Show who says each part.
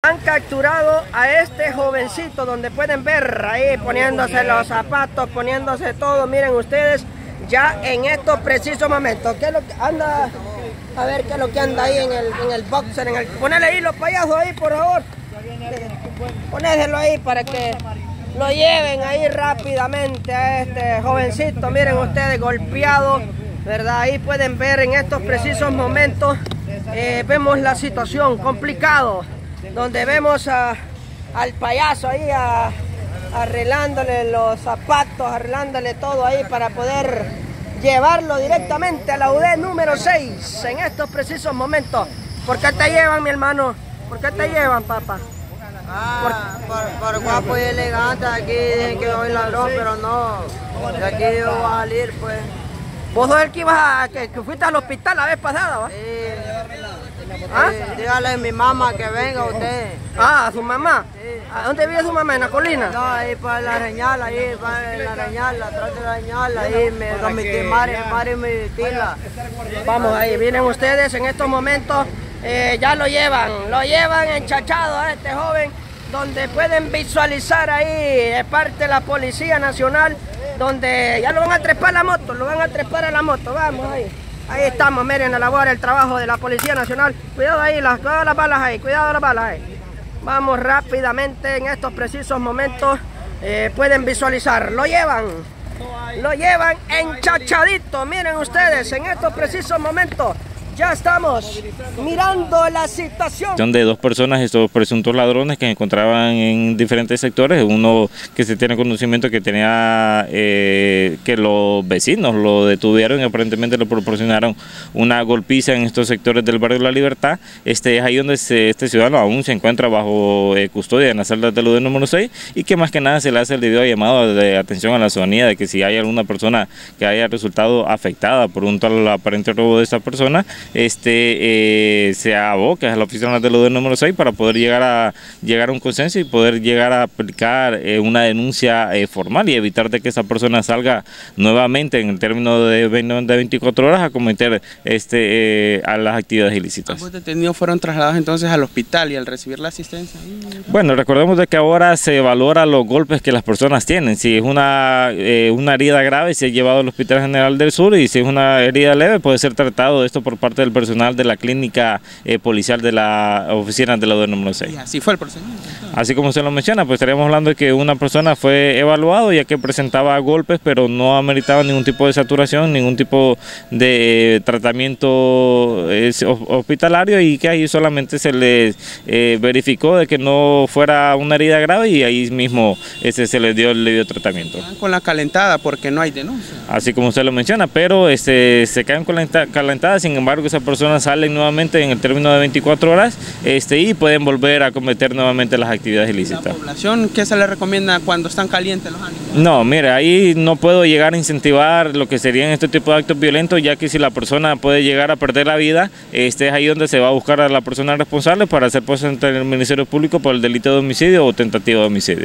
Speaker 1: Han capturado a este jovencito, donde pueden ver ahí poniéndose los zapatos, poniéndose todo. Miren ustedes, ya en estos precisos momentos. ¿Qué es lo que anda? A ver qué es lo que anda ahí en el boxer. Ponele ahí los payasos ahí, por favor. Ponéselo ahí para que lo lleven ahí rápidamente a este jovencito. Miren ustedes, golpeado, ¿verdad? Ahí pueden ver en estos precisos momentos. Vemos la situación complicado, donde vemos al payaso ahí arreglándole los zapatos, arreglándole todo ahí para poder llevarlo directamente a la UD número 6 en estos precisos momentos. ¿Por qué te llevan, mi hermano? ¿Por qué te llevan, papá?
Speaker 2: Por guapo y elegante. Aquí dicen que soy ladrón, pero no. De aquí yo voy a salir, pues.
Speaker 1: ¿Vos sos el que que fuiste al hospital la vez pasada, va?
Speaker 2: Sí.
Speaker 1: ¿Ah?
Speaker 2: Dígale a mi mamá que venga usted.
Speaker 1: Ah, ¿a su mamá?
Speaker 2: Sí.
Speaker 1: ¿A dónde vive su mamá? ¿En la colina?
Speaker 2: No, ahí para la Reñal, ahí para la Reñal, atrás de la Reñal, ahí mi madre me tila.
Speaker 1: Vamos ahí, vienen ustedes en estos momentos, ya lo llevan enchachado a este joven, donde pueden visualizar ahí, es parte de la Policía Nacional, donde ya lo van a trepar a la moto, vamos ahí. Ahí estamos, miren la labor, el trabajo de la Policía Nacional. Cuidado ahí, cuidado las balas ahí. Vamos rápidamente en estos precisos momentos, pueden visualizar, lo llevan enchachadito, miren ustedes, en estos precisos momentos. Ya estamos mirando la situación
Speaker 3: de dos personas, estos presuntos ladrones que se encontraban en diferentes sectores. Uno que se tiene conocimiento que tenía que los vecinos lo detuvieron y aparentemente le proporcionaron una golpiza en estos sectores del barrio La Libertad. Es ahí donde este ciudadano aún se encuentra bajo custodia en la celda del UD número 6, y que más que nada se le hace el debido llamado de atención a la ciudadanía de que si hay alguna persona que haya resultado afectada por un tal aparente robo de esta persona, se aboque a la oficina del UD número 6 para poder llegar a un consenso y poder llegar a aplicar una denuncia formal y evitar de que esa persona salga nuevamente en el término de 24 horas a cometer a las actividades ilícitas.
Speaker 4: ¿Ambos detenidos fueron trasladados entonces al hospital y al recibir la asistencia?
Speaker 3: Bueno, recordemos de que ahora se valora los golpes que las personas tienen. Si es una herida grave, se ha llevado al Hospital General del Sur, y si es una herida leve, puede ser tratado esto por parte del personal de la clínica policial de la oficina de la UD número 6.
Speaker 4: Y así fue el procedimiento.
Speaker 3: Así como se lo menciona, pues estaríamos hablando de que una persona fue evaluado ya que presentaba golpes, pero no ameritaba ningún tipo de saturación, ningún tipo de tratamiento hospitalario, y que ahí solamente se le verificó de que no fuera una herida grave, y ahí mismo se le dio el debido tratamiento.
Speaker 4: Con la calentada porque no hay denuncia.
Speaker 3: Así como usted lo menciona, pero se caen con la calentada. Sin embargo, esas personas salen nuevamente en el término de 24 horas y pueden volver a cometer nuevamente las actividades ilícitas.
Speaker 4: ¿La población qué se le recomienda cuando están calientes los ánimos?
Speaker 3: No, mire, ahí no puedo llegar a incentivar lo que serían este tipo de actos violentos, ya que si la persona puede llegar a perder la vida, es ahí donde se va a buscar a la persona responsable para ser puesta ante el Ministerio Público por el delito de homicidio o tentativa de homicidio.